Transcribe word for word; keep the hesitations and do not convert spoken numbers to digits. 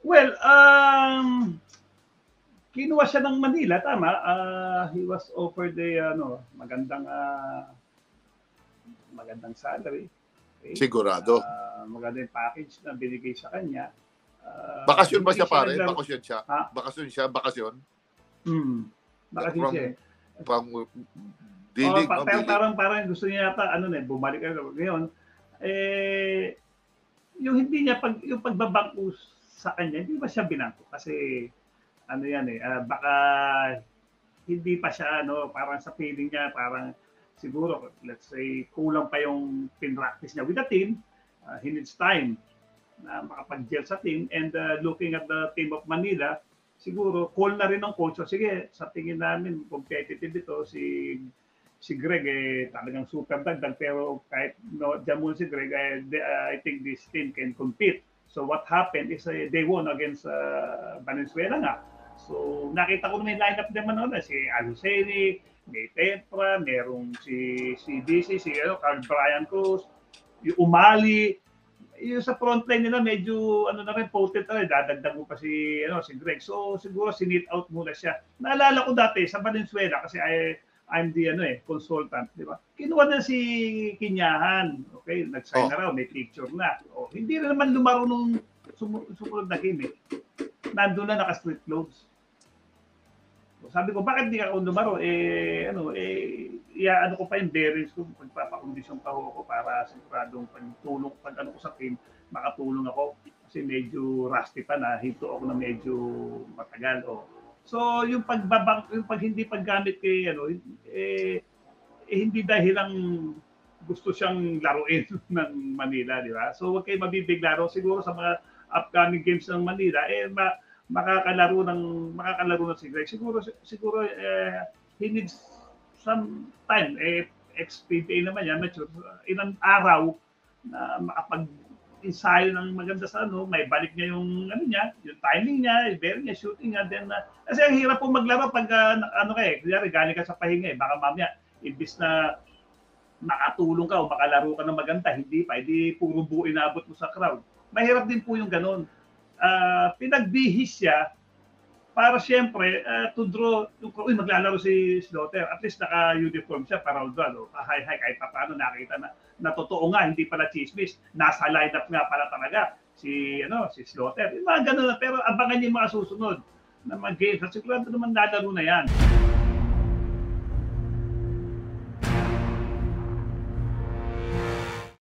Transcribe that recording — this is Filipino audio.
Well, um, kinuha siya ng Manila, tama. Uh, he was offered a ano, magandang uh, magandang salary. Okay? Sigurado. Uh, magandang package na binigay sa kanya. Uh, bakasyon ba siya, siya pare? naglaro... Bakasyon siya? Ha? Bakasyon siya? Bakasyon? Hmm. Bakasyon siya. Pang dilig, oh, pa, pero parang, parang gusto niya yata, ano na, bumalik ka ngayon. Eh, yung hindi niya, pag, yung pagbabangko sa kanya, hindi ba siya binangko? Kasi, ano yan eh, uh, baka hindi pa siya, ano, parang sa feeling niya, parang siguro, let's say, kulang pa yung pin-practice niya with the team. Uh, he needs time na makapag-gel sa team. And uh, looking at the team of Manila, siguro, call na rin ng coach. So, sige, sa tingin namin, competitive ito, si si Greg, eh, talagang super dagdag. Pero kahit no, dyan muna si Greg, eh, they, uh, I think this team can compete. So, what happened is uh, they won against uh, Valenzuela nga. So, nakita ko naman yung lineup naman na si Aluseni, may Tetra, merong si si D C, si ano, Carl Brian Cruz, yung Umali, yung sa frontline nila medyo ano na rin potent na rin, dadagdag mo pa si ano si Greg. So siguro sinit out muna siya. Naalala ko dati sa Valenzuela kasi I I'm the ano eh consultant, di ba? Kinuha na si Kinyahan. Okay, nag-sign oh. na raw, may picture na. Oh, hindi na naman lumaro nung sumunod na game eh. Nandoon na naka-street clothes. So, sabi ko, bakit di ka ako lumaro? Eh, ano, eh, iya-ano ko pa yung bearings ko, pagpapakondisyon pa ako para siguradong pagtulong, pag ano ko sa team, makatulong ako. Kasi medyo rusty pa na, hinto ako na medyo matagal. Oh. So, yung pagbabang, yung pag hindi paggamit kay, ano, eh, eh hindi dahil lang gusto siyang laruin ng Manila, di ba? So, huwag kayo mabibiglaro. Siguro sa mga upcoming games ng Manila, eh, ma makakalaro ng makakalaro ng si Greg. Siguro siguro eh, he needs some time. Eh, ex-P B A naman yan, mature. Ilang araw na makapag-ensayo ng maganda sa ano, may balik niya yung ano niya, yung timing niya, yung bearing niya, shooting niya, then uh, kasi ang hirap po maglaro pag uh, ano ka eh, kunyari galing ka sa pahinga eh, baka mamaya imbis na makatulong ka o makalaro ka ng maganda, hindi pa, hindi puro buo inabot mo sa crowd. Mahirap din po yung ganun. Uh, pinagbihis siya para siyempre uh, to draw yung uy, maglalaro si Slaughter, at least naka-uniform siya para no? Hi-hi kahit pa paano nakita na, na totoo nga, hindi pala chismis, nasa lineup nga pala talaga si ano si Slaughter. Yung mga ganun na, pero abangan niyo yung mga susunod na mga games at sigurado naman lalaro na yan.